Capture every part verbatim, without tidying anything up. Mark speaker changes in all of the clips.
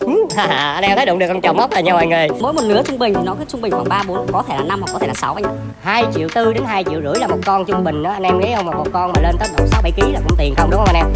Speaker 1: Anh em thấy đụng được con trầu mốc rồi nha mọi người.
Speaker 2: Mỗi một lứa trung bình thì nó cứ trung bình khoảng ba bốn, có thể là năm hoặc có thể là sáu anh ạ.
Speaker 1: Hai triệu tư đến hai triệu rưỡi là một con trung bình đó anh em nghĩ không, mà một con mà lên tới độ sáu bảy ký là cũng tiền không, đúng không anh em?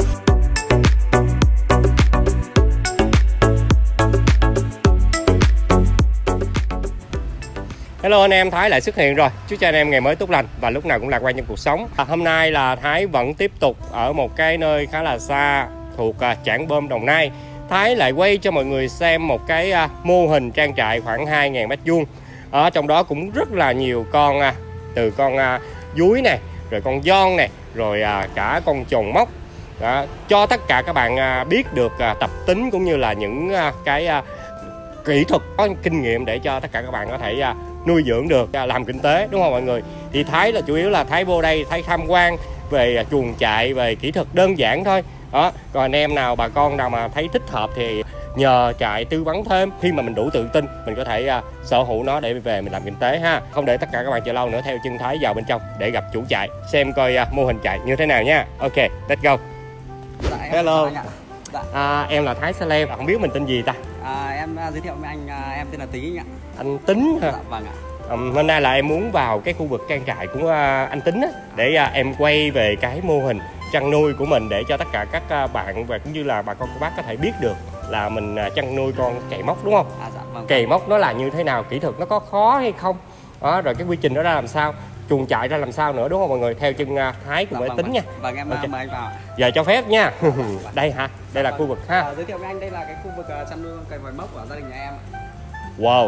Speaker 3: Hello anh em, Thái lại xuất hiện rồi. Chúc cho anh em ngày mới tốt lành và lúc nào cũng lạc quan trong cuộc sống. À, hôm nay là Thái vẫn tiếp tục ở một cái nơi khá là xa thuộc à, Trảng Bom, Đồng Nai. Thái lại quay cho mọi người xem một cái à, mô hình trang trại khoảng hai nghìn mét vuông. Ở trong đó cũng rất là nhiều con à, từ con à, dúi nè, rồi con giòn nè, rồi à, cả con trồn mốc. Đó, cho tất cả các bạn à, biết được à, tập tính cũng như là những à, cái à, kỹ thuật, có kinh nghiệm để cho tất cả các bạn có thể à, nuôi dưỡng được, làm kinh tế, đúng không mọi người? Thì Thái là chủ yếu là Thái vô đây Thái tham quan về chuồng trại, về kỹ thuật đơn giản thôi đó. Còn anh em nào, bà con nào mà thấy thích hợp thì nhờ trại tư vấn thêm. Khi mà mình đủ tự tin mình có thể uh, sở hữu nó để về mình làm kinh tế ha. Không để tất cả các bạn chờ lâu nữa, theo chân Thái vào bên trong để gặp chủ trại, xem coi uh, mô hình trại như thế nào nha. Ok, let's go.
Speaker 4: Dạ,
Speaker 3: Hello.
Speaker 4: Dạ.
Speaker 3: À, em là Thái Salem, không biết mình tên gì ta?
Speaker 4: À, em giới thiệu với anh, em tên là Tính anh ạ.
Speaker 3: Anh Tính hả?
Speaker 4: Dạ, vâng ạ.
Speaker 3: Um, hôm nay là em muốn vào cái khu vực trang trại của uh, anh Tính á, để uh, em quay về cái mô hình chăn nuôi của mình để cho tất cả các uh, bạn và cũng như là bà con cô bác có thể biết được là mình uh, chăn nuôi con cày mốc, đúng không?
Speaker 4: À, dạ, vâng.
Speaker 3: Cày mốc nó là như thế nào, kỹ thuật nó có khó hay không đó, rồi cái quy trình đó ra làm sao, chuồng trại ra làm sao nữa, đúng không mọi người? Theo chân uh, Thái cùng
Speaker 4: Dạ,
Speaker 3: với
Speaker 4: vâng,
Speaker 3: Tính
Speaker 4: vâng.
Speaker 3: nha.
Speaker 4: Vâng, em
Speaker 3: okay.
Speaker 4: mời anh vào.
Speaker 3: Giờ cho phép nha. Đây hả? Đây là
Speaker 4: vâng.
Speaker 3: khu vực ha.
Speaker 4: À, giới thiệu với anh, đây là cái khu vực uh, chăn nuôi con cày vòi mốc của gia đình nhà em.
Speaker 3: Wow.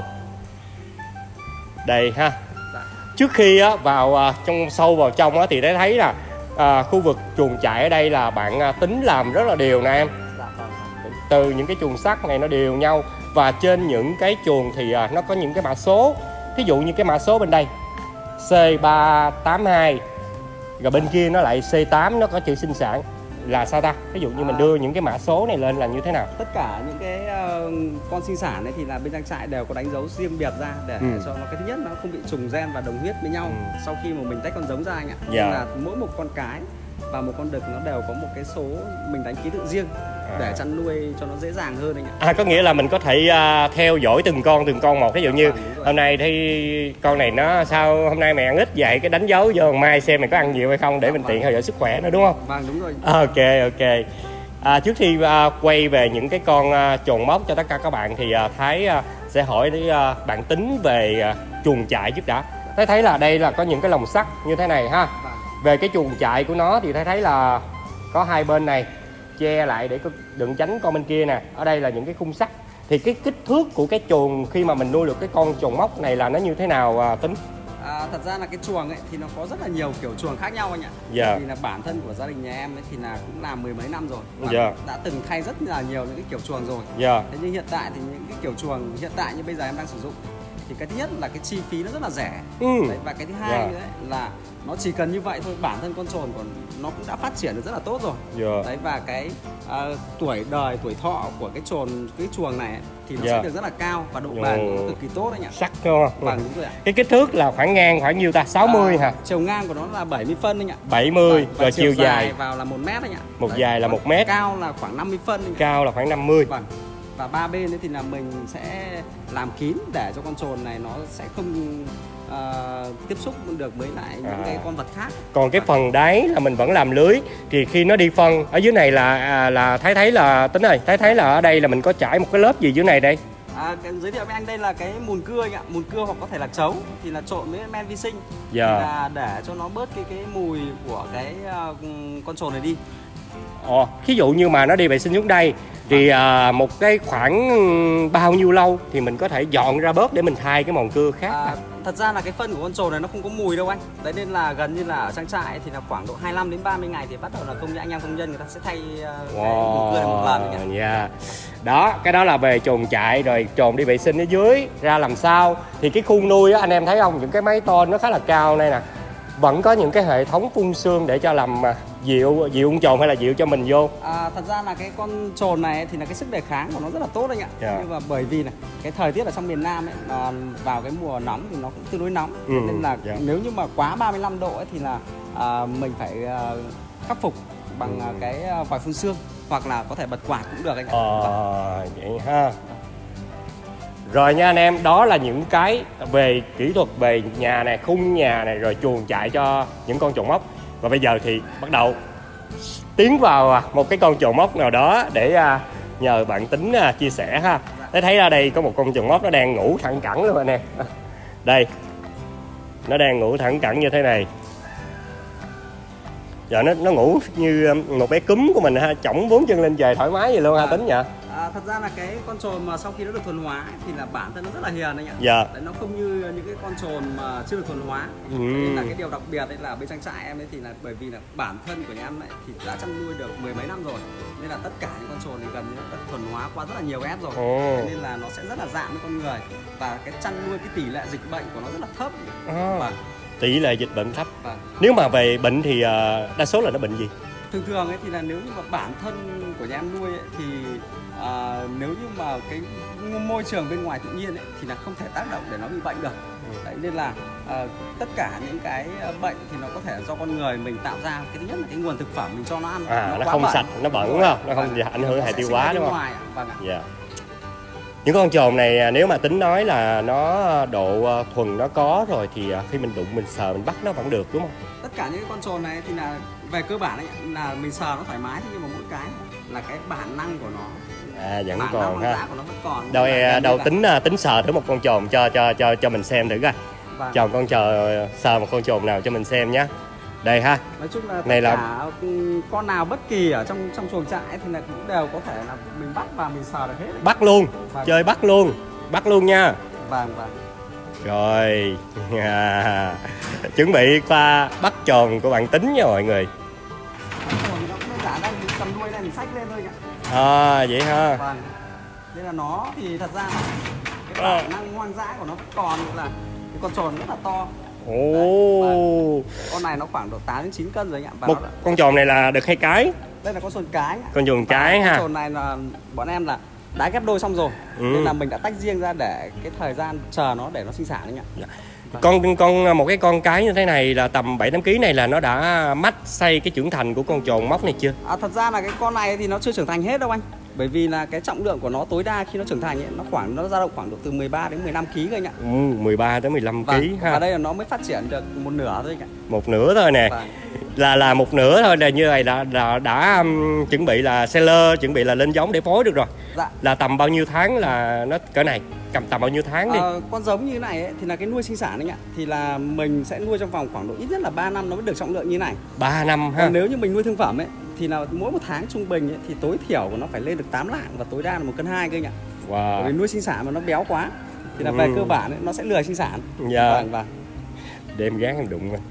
Speaker 3: Đây ha.
Speaker 4: Dạ.
Speaker 3: Trước khi á, vào à, trong sâu vào trong á, thì thấy thấy là à, khu vực chuồng trại ở đây là bạn à, Tính làm rất là đều nè em.
Speaker 4: Dạ, vâng.
Speaker 3: Từ những cái chuồng sắt này nó đều nhau, và trên những cái chuồng thì à, nó có những cái mã số. Thí dụ như cái mã số bên đây C ba tám hai, rồi bên kia nó lại C tám, nó có chữ sinh sản là sao ta? Ví dụ như mình đưa những cái mã số này lên là như thế nào?
Speaker 4: Tất cả những cái uh, con sinh sản ấy thì là bên trang trại đều có đánh dấu riêng biệt ra để ừ. cho nó, cái thứ nhất nó không bị trùng gen và đồng huyết với nhau ừ. sau khi mà mình tách con giống ra anh ạ. Dạ. Nên là mỗi một con cái và một con đực nó đều có một cái số mình đánh ký tự riêng à. để chăn nuôi cho nó dễ dàng hơn anh ạ.
Speaker 3: À, có nghĩa là mình có thể uh, theo dõi từng con từng con một. Ví dụ như à, hôm nay thì con này nó sao hôm nay mày ăn ít vậy, cái đánh dấu vô mai xem mày có ăn nhiều hay không để à, mình vâng. tiện theo dõi sức khỏe nữa, đúng không?
Speaker 4: Vâng, đúng rồi.
Speaker 3: À, ok ok. À, trước khi uh, quay về những cái con uh, trồn mốc cho tất cả các bạn thì uh, Thái uh, sẽ hỏi đến uh, bạn Tính về uh, chuồng trại trước đã. Thái thấy là đây là có những cái lồng sắt như thế này ha. Vâng. Về cái chuồng trại của nó thì Thái thấy là có hai bên này che lại để đừng tránh con bên kia nè. Ở đây là những cái khung sắt. Thì cái kích thước của cái chuồng khi mà mình nuôi được cái con trồn mốc này là nó như thế nào uh, Tính?
Speaker 4: À, thật ra là cái chuồng ấy thì nó có rất là nhiều kiểu chuồng khác nhau anh ạ.
Speaker 3: Dạ.
Speaker 4: Vì là bản thân của gia đình nhà em ấy thì là cũng làm mười mấy năm rồi và
Speaker 3: dạ.
Speaker 4: đã từng thay rất là nhiều những cái kiểu chuồng rồi.
Speaker 3: Dạ.
Speaker 4: Thế nhưng hiện tại thì những cái kiểu chuồng hiện tại như bây giờ em đang sử dụng thì cái thứ nhất là cái chi phí nó rất là rẻ. Ừ. Đấy, và cái thứ hai dạ. nữa ấy, là nó chỉ cần như vậy thôi, bản thân con trồn còn nó cũng đã phát triển được rất là tốt rồi. Yeah. Đấy, và cái uh, tuổi đời, tuổi thọ của cái trồn, cái chuồng này ấy, thì nó yeah. sẽ được rất là cao và độ bền của nó cực kỳ tốt anh ạ.
Speaker 3: Sắc không?
Speaker 4: Vâng, đúng rồi ạ.
Speaker 3: Cái kích thước là khoảng ngang khoảng nhiêu ta? sáu mươi à, hả?
Speaker 4: Chiều ngang của nó là bảy mươi phân anh ạ.
Speaker 3: bảy mươi. Và, và chiều, chiều dài,
Speaker 4: dài vào là một mét anh ạ.
Speaker 3: Một Đấy, dài là một mét.
Speaker 4: Cao là khoảng năm mươi phân anh ạ.
Speaker 3: Cao là khoảng năm mươi.
Speaker 4: Vâng. Và ba bên ấy thì là mình sẽ làm kín để cho con trồn này nó sẽ không uh, tiếp xúc được với lại những à. cái con vật khác. Còn
Speaker 3: cái phần đáy là mình vẫn làm lưới. Thì khi nó đi phân ở dưới này là à, là Thái thấy là Tính ơi, Thái thấy là ở đây là mình có trải một cái lớp gì dưới này đây?
Speaker 4: À, cái, giới thiệu với anh đây là cái mùn cưa anh ạ, mùn cưa hoặc có thể là trấu thì là trộn với men vi sinh. Dạ. Thì là để cho nó bớt cái cái mùi của cái uh, con trồn này đi.
Speaker 3: Ồ, ví dụ như mà nó đi vệ sinh xuống đây thì à, một cái khoảng bao nhiêu lâu thì mình có thể dọn ra bớt để mình thay cái mòn cưa khác?
Speaker 4: À, thật ra là cái phân của con trồn này nó không có mùi đâu anh. Đấy nên là gần như là ở trang trại thì là khoảng độ hai mươi lăm đến ba mươi ngày thì bắt đầu là công nhân anh em công nhân người ta sẽ thay uh, wow. cái mùn cưa này một lần.
Speaker 3: Yeah. Đó, cái đó là về chuồng trại, rồi trồn đi vệ sinh ở dưới ra làm sao. Thì cái khu nuôi á, anh em thấy không, những cái máy tôn nó khá là cao đây nè. Vẫn có những cái hệ thống phun sương để cho làm dịu dịu con trồn hay là dịu cho mình vô.
Speaker 4: À, thật ra là cái con trồn này thì là cái sức đề kháng của nó rất là tốt anh ạ. Yeah. Nhưng mà bởi vì này cái thời tiết ở trong miền Nam ấy, à, vào cái mùa nóng thì nó cũng tương đối nóng. Ừ. Nên là yeah. nếu như mà quá ba mươi lăm độ ấy, thì là à, mình phải à, khắc phục bằng ừ. cái vòi phun sương hoặc là có thể bật quạt cũng được anh ạ.
Speaker 3: Ờ, vậy ha. Rồi nha anh em, đó là những cái về kỹ thuật về nhà này, khung nhà này, rồi chuồng chạy cho những con trồn móc. Và bây giờ thì bắt đầu tiến vào một cái con trồn móc nào đó để nhờ bạn Tính chia sẻ ha. Thế thấy ra đây có một con trồn móc nó đang ngủ thẳng cẳng luôn anh em. Đây, nó đang ngủ thẳng cẳng như thế này. Giờ nó nó ngủ như một bé cúm của mình ha, chổng bốn chân lên trời thoải mái vậy luôn ha Tính nhỉ?
Speaker 4: À, thật ra là cái con trồn mà sau khi nó được thuần hóa ấy, thì là bản thân nó rất là hiền anh ạ.
Speaker 3: Dạ.
Speaker 4: Đấy, nó không như những cái con trồn mà chưa được thuần hóa. Ừ. Nên là cái điều đặc biệt đấy là bên trang trại em ấy thì là bởi vì là bản thân của nhà em ấy thì đã chăn nuôi được mười mấy năm rồi, nên là tất cả những con trồn này gần như đã thuần hóa qua rất là nhiều ép rồi.
Speaker 3: Ồ.
Speaker 4: Nên là nó sẽ rất là dạng với con người, và cái chăn nuôi cái tỷ lệ dịch bệnh của nó rất là thấp.
Speaker 3: À.
Speaker 4: Và
Speaker 3: tỷ lệ dịch bệnh thấp.
Speaker 4: Vâng.
Speaker 3: Nếu mà về bệnh thì đa số là nó bệnh gì? Thường
Speaker 4: thường ấy thì là nếu như mà bản thân của nhà em nuôi ấy, thì à, nếu như mà cái môi trường bên ngoài tự nhiên ấy, thì là không thể tác động để nó bị bệnh được. Ừ. Đấy, nên là à, tất cả những cái bệnh thì nó có thể do con người mình tạo ra. Cái thứ nhất là cái nguồn thực phẩm mình cho nó ăn,
Speaker 3: à,
Speaker 4: nó,
Speaker 3: nó không
Speaker 4: bẩn.
Speaker 3: sạch, nó bẩn không? Nó không vâng. ảnh hưởng hệ tiêu hóa đúng không?
Speaker 4: Ngoài. Vâng ạ.
Speaker 3: Dạ. Những con trồn này nếu mà Tính nói là nó độ thuần nó có rồi thì khi mình đụng mình sờ mình bắt nó vẫn được đúng không?
Speaker 4: Tất cả những con trồn này thì là về cơ bản ấy, là mình sờ nó thoải mái, nhưng mà mỗi cái là cái bản năng của nó.
Speaker 3: À vẫn
Speaker 4: bản
Speaker 3: còn ha.
Speaker 4: Của nó vẫn còn.
Speaker 3: Đâu đâu tính tính sờ thử một con trồn cho cho cho cho mình xem thử coi. Vâng. Chọn con chờ sờ một con trồn nào cho mình xem nhé. Đây ha.
Speaker 4: Nói chung là tất
Speaker 3: này
Speaker 4: cả
Speaker 3: là...
Speaker 4: con nào bất kỳ ở trong trong chuồng trại thì là cũng đều có thể là mình bắt và mình sờ được hết.
Speaker 3: Bắt luôn.
Speaker 4: Vâng.
Speaker 3: Chơi bắt luôn. Bắt luôn nha.
Speaker 4: Vâng vâng.
Speaker 3: Rồi. À, chuẩn bị pha bắt trồn của bạn Tính nha mọi người.
Speaker 4: Nó cũng đơn giản đây, mình cầm đuôi này mình xách lên thôi nhỉ.
Speaker 3: À vậy ha.
Speaker 4: Vâng. Nên là nó thì thật ra là cái bản năng hoang dã của nó còn là cái con trồn rất là to.
Speaker 3: Ồ.
Speaker 4: Con này nó khoảng độ tám đến chín cân rồi anh ạ. Và
Speaker 3: một
Speaker 4: là...
Speaker 3: con trồn này là được hai cái.
Speaker 4: Đây là con trồn cái.
Speaker 3: Con trồn cái ha.
Speaker 4: Con trồn này là bọn em là đã ghép đôi xong rồi. Ừ. Nên là mình đã tách riêng ra để cái thời gian chờ nó để nó sinh sản anh ạ.
Speaker 3: Dạ. Con con một cái con cái như thế này là tầm bảy tám ký này là nó đã mách xây cái trưởng thành của con trồn móc này chưa?
Speaker 4: À, thật ra là cái con này thì nó chưa trưởng thành hết đâu anh. Bởi vì là cái trọng lượng của nó tối đa khi nó trưởng thành ấy, nó khoảng nó dao động khoảng độ từ mười ba đến mười lăm ký cơ anh ạ.
Speaker 3: Ừ, mười ba tới mười lăm ký ha.
Speaker 4: Và đây là nó mới phát triển được một nửa thôi anh ạ.
Speaker 3: Một nửa thôi nè. Vâng. Là là một nửa thôi là như này là đã, đã um, chuẩn bị là seller, chuẩn bị là lên giống để phối được rồi.
Speaker 4: Dạ.
Speaker 3: Là tầm bao nhiêu tháng là nó cỡ này? Cầm tầm bao nhiêu tháng đi?
Speaker 4: À, con giống như này ấy, thì là cái nuôi sinh sản anh ạ. Thì là mình sẽ nuôi trong vòng khoảng độ ít nhất là ba năm nó mới được trọng lượng như này.
Speaker 3: ba năm ha.
Speaker 4: Còn nếu như mình nuôi thương phẩm ấy thì là mỗi một tháng trung bình ấy, thì tối thiểu của nó phải lên được tám lạng và tối đa là một cân hai cơ anh ạ.
Speaker 3: Wow.
Speaker 4: Bởi vì nuôi sinh sản mà nó béo quá thì là về ừ. cơ bản ấy, nó sẽ lười sinh sản.
Speaker 3: Dạ.
Speaker 4: Vâng, vâng.
Speaker 3: Để em gán em đụng coi.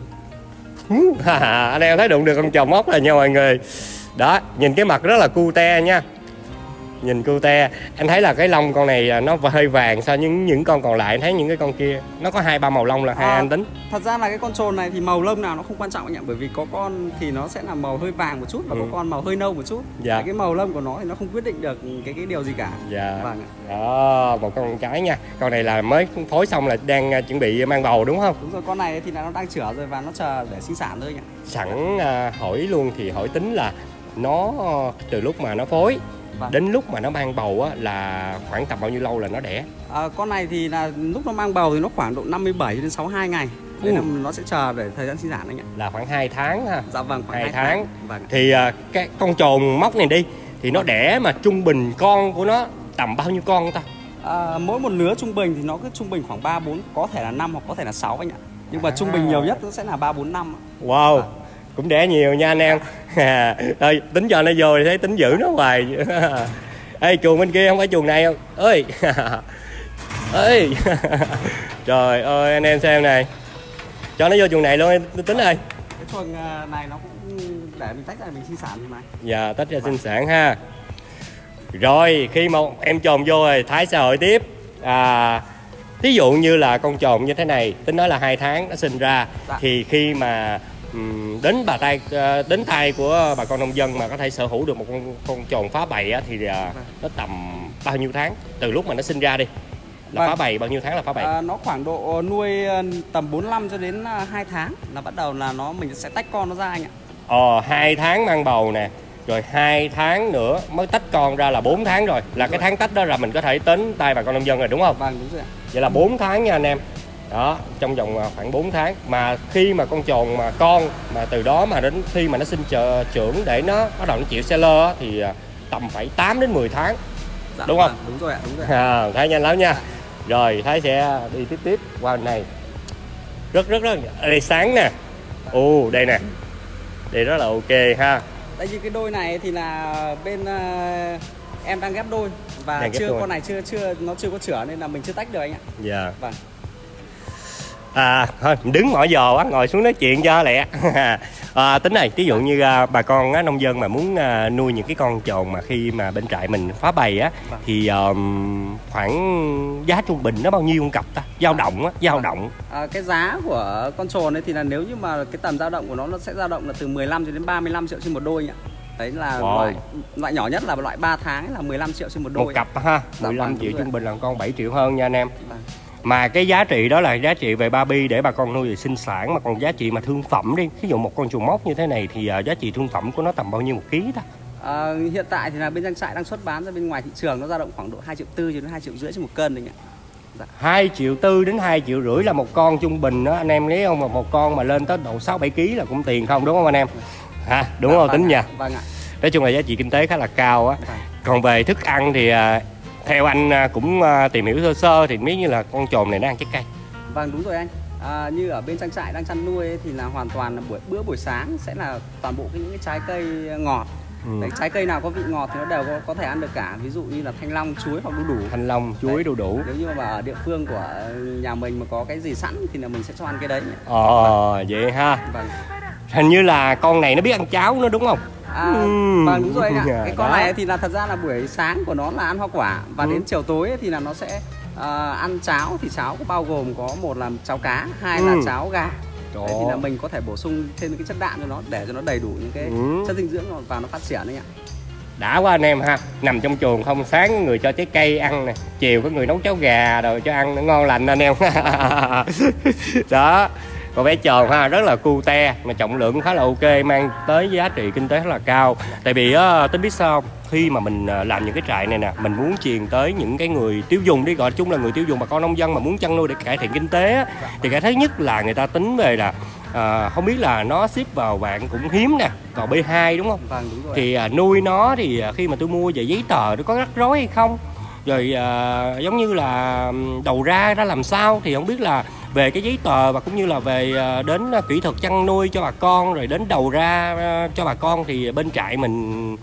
Speaker 3: Anh em thấy đụng được con trồn móc rồi nha mọi người. Đó, nhìn cái mặt rất là cute nha. Nhìn cute, anh thấy là cái lông con này nó hơi vàng so với những những con còn lại. Anh thấy những cái con kia nó có hai ba màu lông là hai à, anh Tính.
Speaker 4: Thật ra là cái con trồn này thì màu lông nào nó không quan trọng anh ạ, bởi vì có con thì nó sẽ là màu hơi vàng một chút và ừ. có con màu hơi nâu một chút. Dạ. Cái màu lông của nó thì nó không quyết định được cái cái điều gì cả.
Speaker 3: Dạ.
Speaker 4: Vâng.
Speaker 3: Đó, một con cái nha. Con này là mới phối xong là đang chuẩn bị mang bầu đúng không?
Speaker 4: Đúng rồi, con này thì là nó đang chữa rồi và nó chờ để sinh sản thôi anh ạ.
Speaker 3: Sẵn uh, hỏi luôn thì hỏi Tính là nó từ lúc mà nó phối Vâng. đến lúc mà nó mang bầu á, là khoảng tầm bao nhiêu lâu là nó đẻ?
Speaker 4: À, con này thì là lúc nó mang bầu thì nó khoảng độ năm mươi bảy đến sáu mươi hai ngày. Nên ừ. là nó sẽ chờ để thời gian sinh sản anh ạ.
Speaker 3: Là khoảng hai tháng ha.
Speaker 4: Dạ vâng, khoảng
Speaker 3: hai
Speaker 4: tháng.
Speaker 3: tháng.
Speaker 4: Vâng.
Speaker 3: Thì uh, cái con trồn móc này đi thì nó đẻ mà trung bình con của nó tầm bao nhiêu con ta?
Speaker 4: À, mỗi một lứa trung bình thì nó cứ trung bình khoảng ba bốn, có thể là năm hoặc có thể là sáu anh ạ. Nhưng mà à. trung bình nhiều nhất nó sẽ là ba bốn năm.
Speaker 3: Wow. À. Cũng đẻ nhiều nha anh em. Thôi Tính cho nó vô thì thấy Tính giữ nó hoài. Ê, chuồng bên kia không phải chuồng này không? Ơi. Ê. Trời ơi anh em xem này. Cho nó vô chuồng này luôn Tính ơi.
Speaker 4: Cái chuồng này nó cũng để mình tách ra mình sinh sản mà.
Speaker 3: Dạ, tách ra sinh sản ha. Rồi, khi mà em trồn vô rồi Thái xã hội tiếp. À, ví dụ như là con trồn như thế này, Tính nói là hai tháng nó sinh ra. Dạ. Thì khi mà đến bà tay đến tay của bà con nông dân mà có thể sở hữu được một con con trồn phá bầy á, thì nó tầm bao nhiêu tháng từ lúc mà nó sinh ra đi là vâng. phá bầy bao nhiêu tháng là phá bầy? À,
Speaker 4: nó khoảng độ nuôi tầm bốn mươi lăm cho đến hai tháng là bắt đầu là nó mình sẽ tách con nó ra anh ạ.
Speaker 3: Ờ hai tháng mang bầu nè, rồi hai tháng nữa mới tách con ra là bốn tháng rồi, là đúng cái rồi. Tháng tách đó là mình có thể tính tay bà con nông dân rồi đúng không?
Speaker 4: Vâng, đúng rồi ạ.
Speaker 3: Vậy là bốn tháng nha anh em. Đó, trong vòng khoảng bốn tháng. Mà khi mà con trồn mà con mà từ đó mà đến khi mà nó sinh trợ, trưởng để nó bắt đầu nó chịu seller á, thì tầm phải tám đến mười tháng.
Speaker 4: Dạ,
Speaker 3: đúng không?
Speaker 4: Vâng, đúng rồi ạ, đúng rồi.
Speaker 3: À, Thái nhanh lắm nha. Rồi Thái sẽ đi tiếp tiếp qua bên này. Rất rất rất ở đây sáng nè. Ồ, đây nè. Đây rất là ok ha.
Speaker 4: Đây như cái đôi này thì là bên uh, em đang ghép đôi và đang chưa đôi. Con này chưa chưa nó chưa có chữa nên là mình chưa tách được anh ạ.
Speaker 3: Dạ.
Speaker 4: Vâng.
Speaker 3: À thôi đứng mỏi giò á, ngồi xuống nói chuyện cho lẹ. À, tính này, ví dụ như à, bà con á, nông dân mà muốn à, nuôi những cái con trồn mà khi mà bên trại mình phá bầy á, vâng. thì um, khoảng giá trung bình nó bao nhiêu con cặp ta? Dao động á, dao vâng. động.
Speaker 4: À, cái giá của con trồn ấy thì là nếu như mà cái tầm dao động của nó nó sẽ dao động là từ mười lăm cho đến ba mươi lăm triệu trên một đôi nhỉ. Đấy là wow. loại loại nhỏ nhất là loại ba tháng là mười lăm triệu trên một đôi.
Speaker 3: Một cặp ha, mười lăm
Speaker 4: dạ,
Speaker 3: triệu
Speaker 4: trung
Speaker 3: rồi. Bình là con bảy triệu hơn nha anh em.
Speaker 4: Vâng.
Speaker 3: Mà cái giá trị đó là giá trị về ba bi để bà con nuôi về sinh sản, mà còn giá trị mà thương phẩm đi, ví dụ một con chuồn móc như thế này thì uh, giá trị thương phẩm của nó tầm bao nhiêu một ký ta?
Speaker 4: À, hiện tại thì là bên trang trại đang xuất bán ra bên ngoài thị trường nó dao động khoảng độ hai triệu tư đến hai triệu rưỡi trên một cân đấy ạ.
Speaker 3: Dạ. hai triệu tư đến hai triệu rưỡi là một con trung bình đó anh em, thấy không? Mà một con mà lên tới độ sáu bảy ký là cũng tiền không, đúng không anh em? Ha, đúng dạ, không? Vâng tính nha.
Speaker 4: Vâng ạ.
Speaker 3: Nói chung là giá trị kinh tế khá là cao á.
Speaker 4: Vâng.
Speaker 3: Còn về thức ăn thì uh, theo anh cũng tìm hiểu sơ sơ thì mấy như là con trồn này nó ăn trái cây.
Speaker 4: Vâng đúng rồi anh. À, như ở bên trang trại đang chăn nuôi ấy, thì là hoàn toàn là buổi bữa buổi sáng sẽ là toàn bộ những cái trái cây ngọt. Ừ. Đấy, trái cây nào có vị ngọt thì nó đều có, có thể ăn được cả, ví dụ như là thanh long, chuối hoặc đu đủ.
Speaker 3: Thanh long, chuối, đu đủ.
Speaker 4: Nếu như mà ở địa phương của nhà mình mà có cái gì sẵn thì là mình sẽ cho ăn cái đấy.
Speaker 3: Ờ vâng. Vậy ha. Vâng. Hình như là con này nó biết ăn cháo nữa đúng không?
Speaker 4: À, uhm. Vâng đúng rồi anh ạ. Cái con đó. Này thì là thật ra là buổi sáng của nó là ăn hoa quả và ừ. đến chiều tối thì là nó sẽ uh, ăn cháo, thì cháo có bao gồm có một là cháo cá, hai ừ. là cháo gà. Đấy, thì là mình có thể bổ sung thêm cái chất đạm cho nó để cho nó đầy đủ những cái ừ. chất dinh dưỡng vào nó phát triển đấy ạ.
Speaker 3: Đã quá anh em ha, nằm trong chuồng không, sáng người cho trái cây ăn nè, chiều có người nấu cháo gà rồi cho ăn nó ngon lành anh em. Đó. Con bé trồn ha, rất là cute mà trọng lượng khá là ok, mang tới giá trị kinh tế rất là cao. Tại vì á, tính biết sao không? Khi mà mình làm những cái trại này nè, mình muốn truyền tới những cái người tiêu dùng đi, gọi chung là người tiêu dùng, bà con nông dân mà muốn chăn nuôi để cải thiện kinh tế á, thì cái thứ nhất là người ta tính về là à, không biết là nó ship vào bạn cũng hiếm nè, vào B hai đúng không?
Speaker 4: Vâng, đúng rồi.
Speaker 3: Thì à, nuôi nó thì khi mà tôi mua về giấy tờ nó có rắc rối hay không? Rồi à, giống như là đầu ra ra làm sao thì không biết là về cái giấy tờ và cũng như là về đến kỹ thuật chăn nuôi cho bà con, rồi đến đầu ra cho bà con thì bên trại mình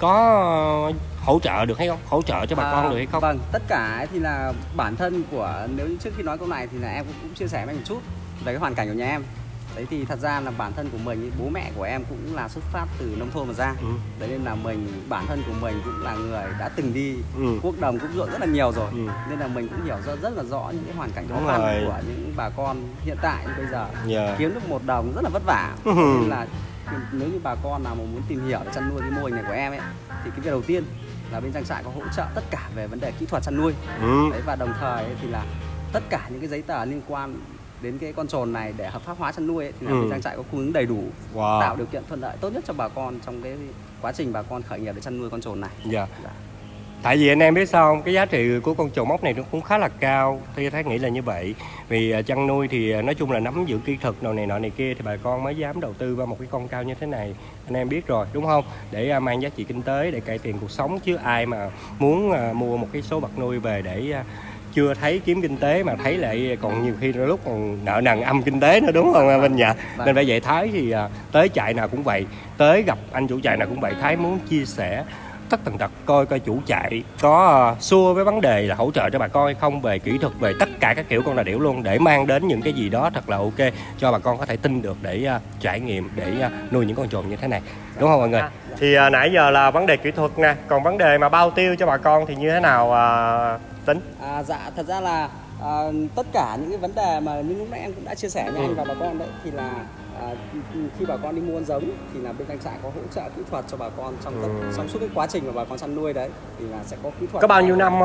Speaker 3: có hỗ trợ được hay không? Hỗ trợ cho bà à, con được hay không?
Speaker 4: Vâng, tất cả thì là bản thân của, nếu như trước khi nói câu này thì là em cũng, cũng chia sẻ với anh một chút về cái hoàn cảnh của nhà em. Đấy thì thật ra là bản thân của mình, bố mẹ của em cũng là xuất phát từ nông thôn mà ra. Ừ. Đấy nên là mình, bản thân của mình cũng là người đã từng đi ừ. cuốc đồng cuốc ruộng rất là nhiều rồi. Ừ. Nên là mình cũng hiểu rất, rất là rõ những cái hoàn cảnh khó khăn của những bà con hiện tại như bây giờ. Yeah. Kiếm được một đồng rất là vất vả. Ừ. Nên là nếu như bà con nào mà muốn tìm hiểu để chăn nuôi cái mô hình này của em ấy, thì cái việc đầu tiên là bên trang trại có hỗ trợ tất cả về vấn đề kỹ thuật chăn nuôi. Ừ. Đấy, và đồng thời ấy thì là tất cả những cái giấy tờ liên quan đến cái con trồn này để hợp pháp hóa chăn nuôi ấy, thì là ừ. trang trại có cung ứng đầy đủ, wow. tạo điều kiện thuận lợi tốt nhất cho bà con trong cái quá trình bà con khởi nghiệp để chăn nuôi con trồn này.
Speaker 3: Dạ. Dạ. Tại vì anh em biết sao không? Cái giá trị của con trồn móc này nó cũng khá là cao, thì Thái nghĩ là như vậy. Vì chăn nuôi thì nói chung là nắm giữ kỹ thuật đồ này nọ này kia thì bà con mới dám đầu tư vào một cái con cao như thế này. Anh em biết rồi đúng không? Để mang giá trị kinh tế, để cải thiện cuộc sống, chứ ai mà muốn mua một cái số vật nuôi về để chưa thấy kiếm kinh tế mà thấy lại còn nhiều khi lúc còn nợ nần âm kinh tế nữa, đúng không Vinh nhỉ? Vâng. Nên phải vậy Thái thì tới trại nào cũng vậy, tới gặp anh chủ trại nào cũng vậy, Thái muốn chia sẻ tất tần tật coi coi chủ trại có uh, xua với vấn đề là hỗ trợ cho bà con hay không, về kỹ thuật, về tất cả các kiểu con đà điểu luôn, để mang đến những cái gì đó thật là ok cho bà con có thể tin được để uh, trải nghiệm, để uh, nuôi những con trồn như thế này, đúng không mọi người? Thì uh, nãy giờ là vấn đề kỹ thuật nè, còn vấn đề mà bao tiêu cho bà con thì như thế nào uh, Tính?
Speaker 4: À, dạ thật ra là à, tất cả những cái vấn đề mà như lúc nãy em cũng đã chia sẻ với ừ. anh và bà con đấy, thì là à, khi bà con đi mua con giống thì là bên trang trại có hỗ trợ kỹ thuật cho bà con trong, tất, ừ. trong suốt cái quá trình mà bà con chăn nuôi đấy, thì là sẽ có kỹ thuật.
Speaker 3: Có bao nhiêu năm không?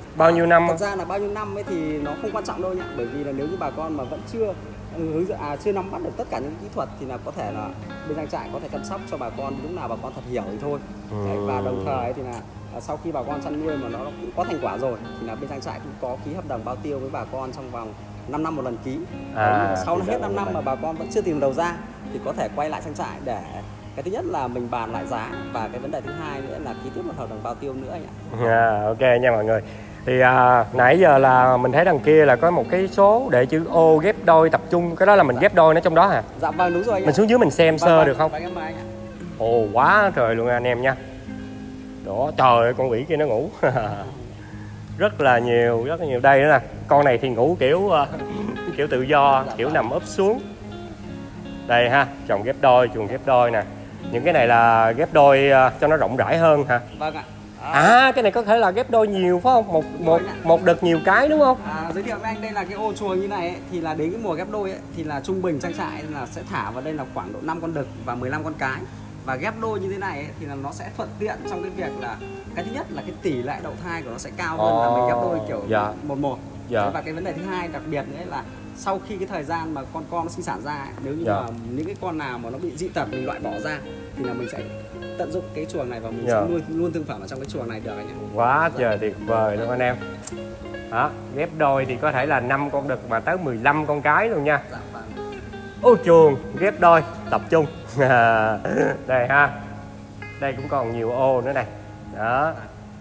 Speaker 3: bao nhiêu năm?
Speaker 4: Thật ra là bao nhiêu năm ấy thì nó không quan trọng đâu nhá, bởi vì là nếu như bà con mà vẫn chưa hướng dẫn à, chưa nắm bắt được tất cả những kỹ thuật thì là có thể là bên trang trại có thể chăm sóc cho bà con lúc nào bà con thật hiểu thì thôi. Ừ. Đấy, và đồng thời thì là à, sau khi bà con chăn nuôi mà nó cũng có thành quả rồi thì là bên trang trại cũng có ký hợp đồng bao tiêu với bà con trong vòng năm năm một lần ký. À, Đấy, sau hết năm năm mà bà con vẫn chưa tìm đầu ra thì có thể quay lại trang trại để cái thứ nhất là mình bàn lại giá, và cái vấn đề thứ hai nữa là ký tiếp một hợp đồng bao tiêu nữa anh ạ.
Speaker 3: À, ok nha mọi người. Thì à, nãy giờ là mình thấy đằng kia là có một cái số để chữ ô ghép đôi tập trung, cái đó là mình dạ. ghép đôi nó trong đó hả?
Speaker 4: Dạ vâng, đúng rồi anh.
Speaker 3: Mình xuống dưới mình xem vâng, sơ vâng, được không?
Speaker 4: Vâng, em mời anh ạ.
Speaker 3: Ồ quá trời luôn anh em nha. Đó, trời ơi, con quỷ kia nó ngủ. Rất là nhiều, rất là nhiều. Đây nữa nè, con này thì ngủ kiểu uh, kiểu tự do, dạ, kiểu vâng. nằm úp xuống. Đây ha, chồng ghép đôi, chuồng ghép đôi nè. Những cái này là ghép đôi uh, cho nó rộng rãi hơn hả?
Speaker 4: Vâng ạ. À,
Speaker 3: à cái này có thể là ghép đôi nhiều phải không? Một một một đợt nhiều cái đúng không?
Speaker 4: À, giới thiệu với anh đây là cái ô chuồng như này ấy, thì là đến cái mùa ghép đôi ấy, thì là trung bình trang trại là sẽ thả vào đây là khoảng độ năm con đực và mười lăm con cái. Và ghép đôi như thế này ấy, thì là nó sẽ thuận tiện trong cái việc là cái thứ nhất là cái tỷ lệ đậu thai của nó sẽ cao hơn oh, là mình ghép đôi kiểu dạ. một một. Dạ. Và cái vấn đề thứ hai đặc biệt nữa là sau khi cái thời gian mà con con nó sinh sản ra ấy, nếu như dạ. mà những cái con nào mà nó bị dị tật mình loại bỏ ra thì là mình sẽ tận dụng cái chuồng này và mình dạ. sẽ nuôi luôn thương phẩm ở trong cái chuồng này được anh em.
Speaker 3: Quá trời tuyệt vời luôn anh em. Đó, ghép đôi thì có thể là năm con đực mà tới mười lăm con cái luôn nha. Dạ, vâng. Ô chuồng ghép đôi tập trung. Đây ha. Đây cũng còn nhiều ô nữa này. Đó.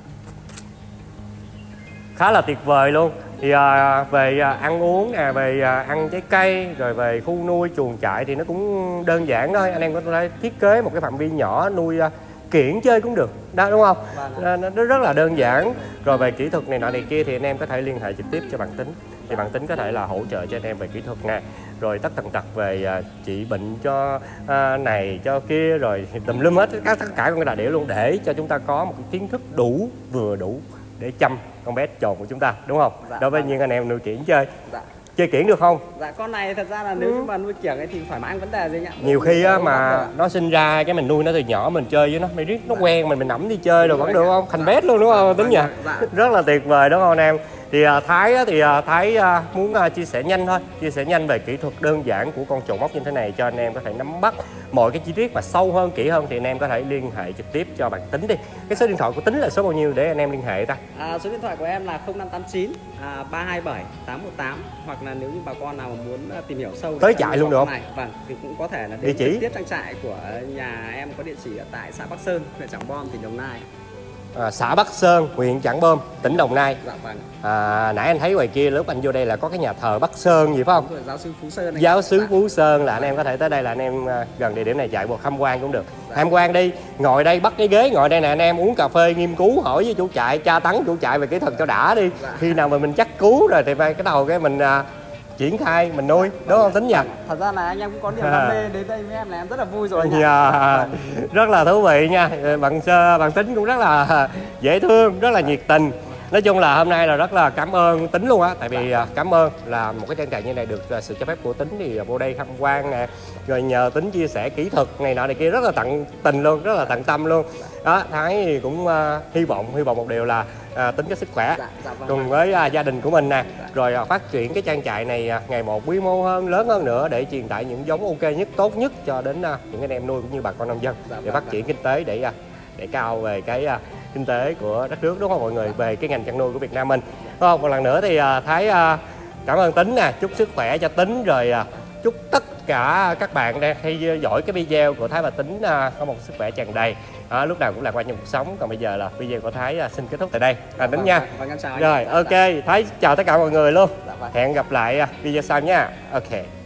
Speaker 3: Khá là tuyệt vời luôn. Thì à, về à, ăn uống nè, về à, ăn trái cây, rồi về khu nuôi chuồng trại thì nó cũng đơn giản thôi. Anh em có thể thiết kế một cái phạm vi nhỏ nuôi à, kiểng chơi cũng được, đó đúng không? À, nó rất là đơn giản. Rồi về kỹ thuật này nọ này kia thì anh em có thể liên hệ trực tiếp cho bạn Tính. Thì bạn Tính có thể là hỗ trợ cho anh em về kỹ thuật nè, rồi tất tần tật về à, trị bệnh cho à, này cho kia, rồi tùm lum hết tất cả con đà điểu luôn, để cho chúng ta có một cái kiến thức đủ, vừa đủ để chăm con bé trồn của chúng ta, đúng không? Dạ, đối với vâng. những anh em nuôi kiểng chơi. Dạ. Chơi kiểng được không?
Speaker 4: Dạ con này thật ra là nếu như mà nuôi kiểng ấy thì phải mang vấn đề gì nhỉ?
Speaker 3: Nhiều khi á mà nó sinh ra cái mình nuôi nó từ nhỏ, mình chơi với nó, mình riết nó dạ. quen mình mình nẫm đi chơi rồi vẫn được không? Thành bé luôn đúng không? Tính nhỉ? Dạ. Rất là tuyệt vời đúng không anh em? Thì Thái thì Thái muốn chia sẻ nhanh thôi, chia sẻ nhanh về kỹ thuật đơn giản của con trồn móc như thế này cho anh em có thể nắm bắt mọi cái chi tiết mà sâu hơn, kỹ hơn thì anh em có thể liên hệ trực tiếp cho bạn Tính đi. Cái số điện thoại của Tính là số bao nhiêu để anh em liên hệ ta?
Speaker 4: À, số điện thoại của em là không năm tám chín ba hai bảy tám một tám, hoặc là nếu như bà con nào mà muốn tìm hiểu sâu
Speaker 3: tới trại luôn được không?
Speaker 4: Này, vâng, thì cũng có thể là đến trực tiếp trang trại của nhà em có địa chỉ ở tại xã Bắc Sơn, huyện Trảng Bom, tỉnh Đồng Nai.
Speaker 3: À, xã Bắc Sơn, huyện Trảng Bom, tỉnh Đồng Nai.
Speaker 4: Dạ vâng.
Speaker 3: À, nãy anh thấy ngoài kia lúc anh vô đây là có cái nhà thờ Bắc Sơn gì phải không?
Speaker 4: Rồi, giáo sư Phú Sơn. Anh
Speaker 3: giáo sư Phú Sơn là anh em có thể tới đây là anh em gần địa điểm này chạy bộ tham quan cũng được. Dạ. Tham quan đi, ngồi đây bắt cái ghế ngồi đây nè anh em uống cà phê nghiên cứu hỏi với chủ trại, tra tấn chủ trại về kỹ thuật cho đã đi. Dạ. Khi nào mà mình chắc cứu rồi thì cái đầu cái mình à, triển khai mình nuôi, đúng không Tính nhỉ?
Speaker 4: Thật ra là anh em cũng có niềm đam mê đến đây với em là em rất là vui rồi.
Speaker 3: Yeah. Rất là thú vị nha. Bạn bạn Tính cũng rất là dễ thương, rất là nhiệt tình. Nói chung là hôm nay là rất là cảm ơn Tính luôn á, tại vì cảm ơn là một cái trang trại như này được sự cho phép của Tính thì vô đây tham quan nè, rồi nhờ Tính chia sẻ kỹ thuật này nọ này kia rất là tận tình luôn, rất là tận tâm luôn. Đó, Thái thì cũng uh, hy vọng hy vọng một điều là uh, Tính có sức khỏe
Speaker 4: dạ, dạ, vâng.
Speaker 3: cùng với uh, gia đình của mình nè, dạ. rồi uh, phát triển cái trang trại này uh, ngày một quy mô hơn, lớn hơn nữa để truyền tải những giống ok nhất, tốt nhất cho đến uh, những anh em nuôi cũng như bà con nông dân dạ, để vâng, phát triển vâng. kinh tế để uh, để cao về cái uh, kinh tế của đất nước, đúng không mọi người, về cái ngành chăn nuôi của Việt Nam mình, đúng không? Một lần nữa thì uh, Thái uh, cảm ơn Tính nè, chúc sức khỏe cho Tính, rồi uh, chúc tất cả các bạn đang theo dõi cái video của Thái và Tính uh, có một sức khỏe tràn đầy, uh, lúc nào cũng lạc quan trong cuộc sống. Còn bây giờ là video của Thái uh, xin kết thúc tại đây, à, Tính nha. Rồi ok, Thái chào tất cả mọi người luôn, hẹn gặp lại uh, video sau nha. Ok.